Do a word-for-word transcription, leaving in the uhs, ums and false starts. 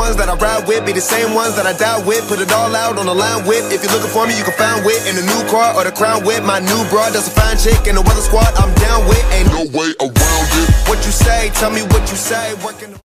ones that I ride with be the same ones that I die with. Put it all out on the line with. If you're looking for me, you can find wit in a new car or the crown with. My new broad does a fine chick in the weather squad I'm down with. Ain't no way around it. What you say? Tell me what you say. Working